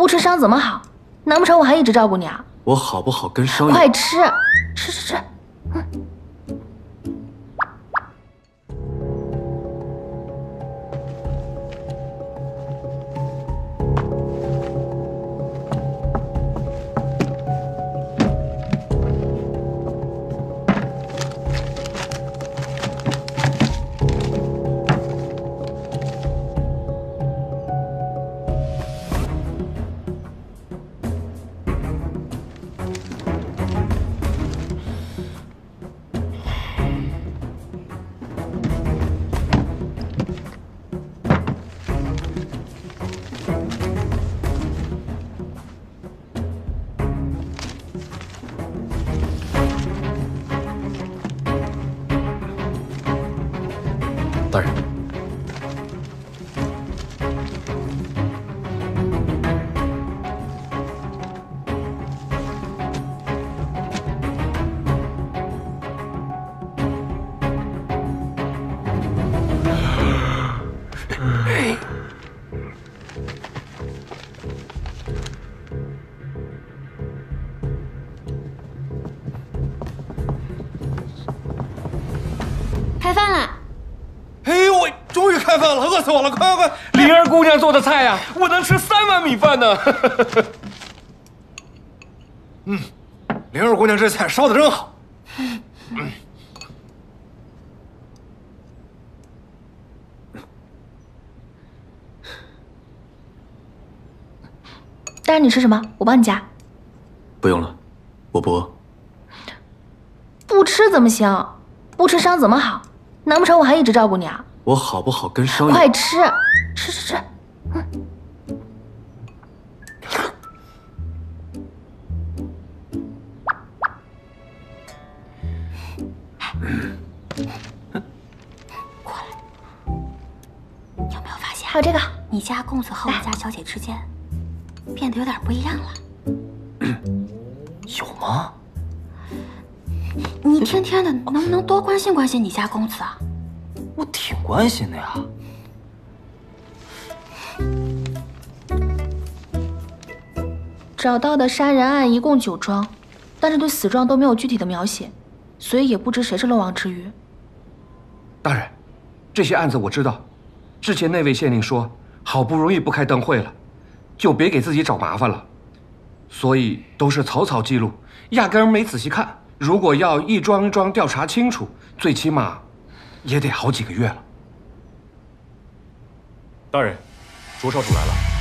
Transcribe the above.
不吃伤怎么好？难不成我还一直照顾你啊？ 我好不好跟伤有？ 快吃，吃。 大人， 开饭了。 哎呦，我终于开饭了，饿死我了！快！ 灵儿姑娘做的菜呀，我能吃3碗米饭呢。 灵儿姑娘这菜烧的真好。 大人，你吃什么？我帮你夹。 不用了，我不饿。 不吃怎么行？不吃伤怎么好？难不成我还一直照顾你啊？ 我好不好跟伤有？ 快吃，吃。 过来，你有没有发现？ 还有这个， 你家公子和我家小姐之间变得有点不一样了。 有吗？ 你天天的，能不能多关心关心你家公子啊？ 我挺关心的呀。 找到的杀人案一共9桩，但是对死状都没有具体的描写，所以也不知谁是漏网之鱼。 大人，这些案子我知道。之前那位县令说，好不容易不开灯会了，就别给自己找麻烦了，所以都是草草记录，压根儿没仔细看。如果要一桩一桩调查清楚，最起码也得好几个月了。 大人，灼烧煮来了。